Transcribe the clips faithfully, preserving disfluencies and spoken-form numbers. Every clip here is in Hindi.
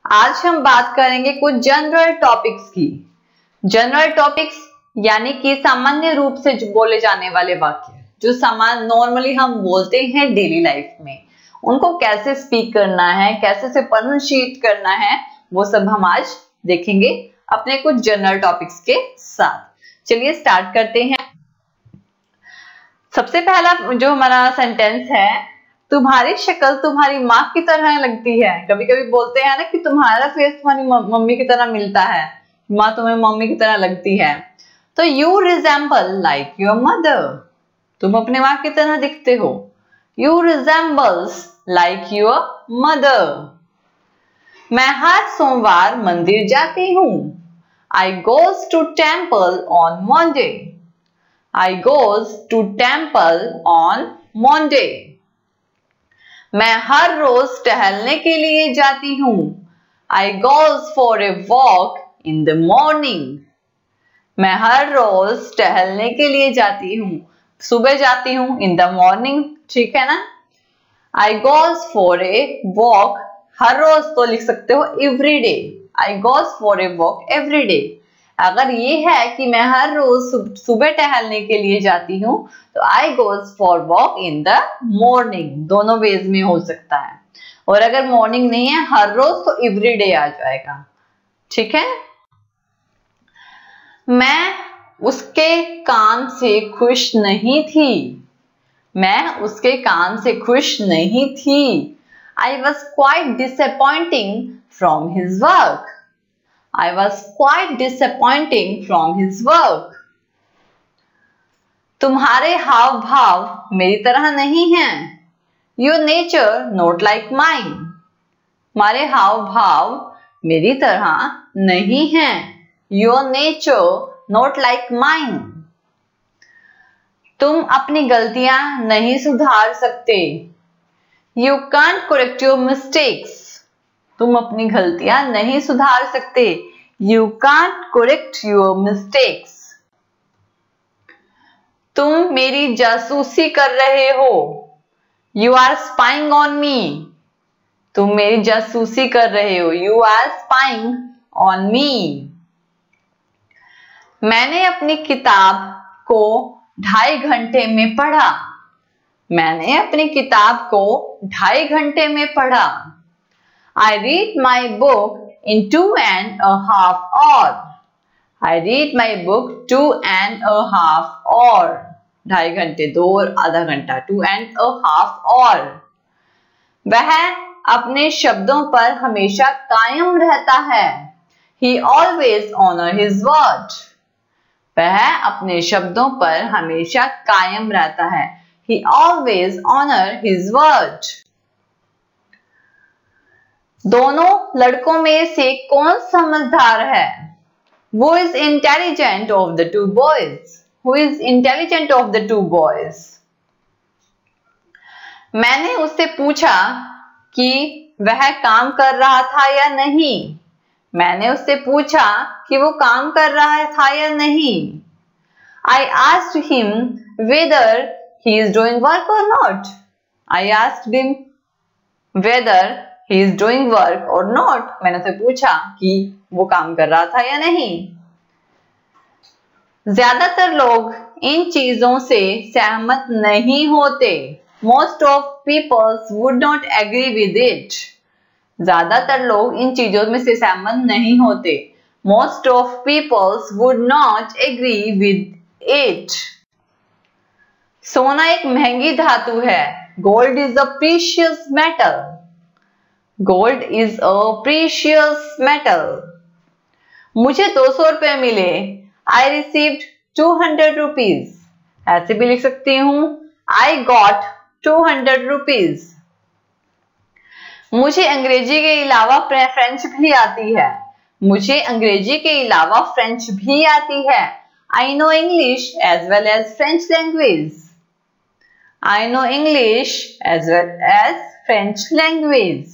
आज हम बात करेंगे कुछ जनरल टॉपिक्स की। जनरल टॉपिक्स यानी कि सामान्य रूप से जो बोले जाने वाले वाक्य, जो सामान नॉर्मली हम बोलते हैं डेली लाइफ में, उनको कैसे स्पीक करना है, कैसे से प्रोनाउंशिएट करना है, वो सब हम आज देखेंगे अपने कुछ जनरल टॉपिक्स के साथ। चलिए स्टार्ट करते हैं। सबसे पहला जो हमारा सेंटेंस है, तुम्हारी शक्ल तुम्हारी माँ की तरह लगती है। कभी कभी बोलते हैं ना कि तुम्हारा फेस तुम्हारी मम्मी की तरह मिलता है, माँ तुम्हें मम्मी की तरह लगती है। तो you resemble like your mother, तुम अपने माँ की तरह दिखते हो। You resembles like your mother. मैं हर सोमवार मंदिर जाती हूँ। I goes to temple on Monday. I goes to temple on Monday. मैं हर रोज टहलने के लिए जाती हूँ। I goes for a walk in the morning. मैं हर रोज टहलने के लिए जाती हूँ, सुबह जाती हूँ, इन द मॉर्निंग, ठीक है ना। I goes for a walk, हर रोज तो लिख सकते हो every day. I goes for a walk every day. अगर ये है कि मैं हर रोज सुबह टहलने के लिए जाती हूँ, तो I goes for walk in the morning. दोनों वेज में हो सकता है। और अगर मॉर्निंग नहीं है, हर रोज, तो एवरी डे आ जाएगा, ठीक है। मैं उसके काम से खुश नहीं थी। मैं उसके काम से खुश नहीं थी। I was quite disappointing from his work. I was quite disappointing from his work. तुम्हारे हाव भाव मेरी तरह नहीं हैं। Your nature not like mine. तुम्हारे हाव भाव मेरी तरह नहीं हैं। Your nature not like mine. तुम अपनी गलतियां नहीं सुधार सकते। You can't correct your mistakes. तुम अपनी गलतियां नहीं सुधार सकते। You can't correct your mistakes. तुम मेरी जासूसी कर रहे हो। You are spying on me. तुम मेरी जासूसी कर रहे हो। You are spying on me. मैंने अपनी किताब को ढाई घंटे में पढ़ा। मैंने अपनी किताब को ढाई घंटे में पढ़ा। I read my book in two and a half hour. I read my book two and a half hour. ढाई घंटे, दो और आधा घंटा, two and a half hour. वह अपने शब्दों पर हमेशा कायम रहता है। He always honor his word. वह अपने शब्दों पर हमेशा कायम रहता है। He always honor his word. दोनों लड़कों में से कौन समझदार है? Who is intelligent of the two boys? Who is intelligent of the two boys? मैंने उससे पूछा कि वह काम कर रहा था या नहीं। मैंने उससे पूछा कि वो काम कर रहा था या नहीं। I asked him whether he is doing work or not. I asked him whether he is doing work or not. मैंने उसे पूछा कि वो काम कर रहा था या नहीं। ज्यादातर लोग इन चीजों से सहमत नहीं होते। Most of people would not agree with it. ज्यादातर लोग इन चीजों में से सहमत नहीं होते। Most of people would not agree with it. सोना एक महंगी धातु है। Gold is a precious metal. Gold is a precious metal. मुझे दो सौ रुपए मिले। I received two hundred rupees. ऐसे भी लिख सकती हूँ, I got two hundred rupees. मुझे अंग्रेजी के अलावा फ्रेंच भी आती है। मुझे अंग्रेजी के अलावा फ्रेंच भी आती है। I know English as well as French language. I know English as well as French language.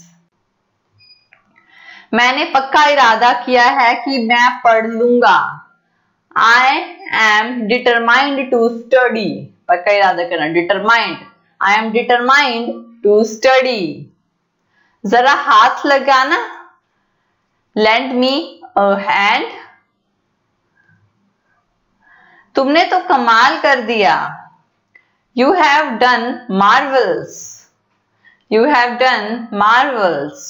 मैंने पक्का इरादा किया है कि मैं पढ़ लूंगा। I am determined to study. पक्का इरादा करना, determined. I am determined to study. जरा हाथ लगाना। lend me a hand. तुमने तो कमाल कर दिया. You have done marvels. You have done marvels.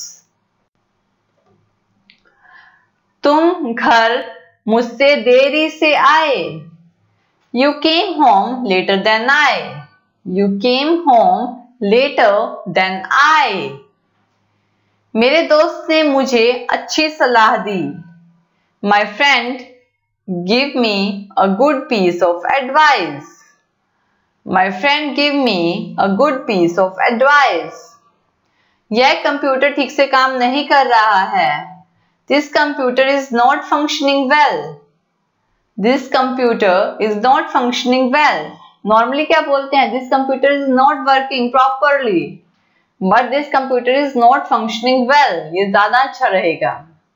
तुम घर मुझसे देरी से आए. You came home later than I. You came home later than I. मेरे दोस्त ने मुझे अच्छी सलाह दी. My friend gave me a good piece of advice. My friend gave me a good piece of advice. यह कंप्यूटर ठीक से काम नहीं कर रहा है. This computer is not functioning well. This computer is not functioning well. Normally क्या बोलते हैं? This computer is not working properly. But this computer is not functioning well. ये ज्यादा अच्छा रहेगा.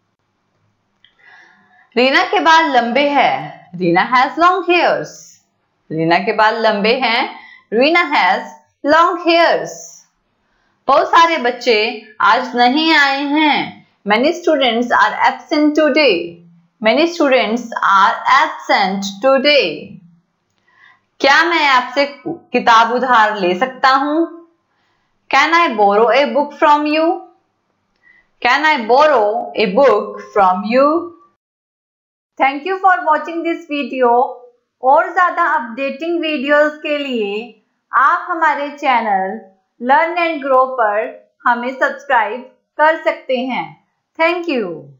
रीना के बाल लंबे हैं. Reena has long hairs. Reena के बाल लंबे हैं. Reena has long hairs. बहुत सारे बच्चे आज नहीं आए हैं. Many students are absent today. Many students are absent today. क्या मैं आपसे किताब उधार ले सकता हूँ? Can I borrow a book from you? Can I borrow a book from you? Thank you for watching this video. और ज़्यादा अपडेटिंग वीडियोस के लिए आप हमारे चैनल लर्न एंड ग्रो पर हमें सब्सक्राइब कर सकते हैं. Thank you.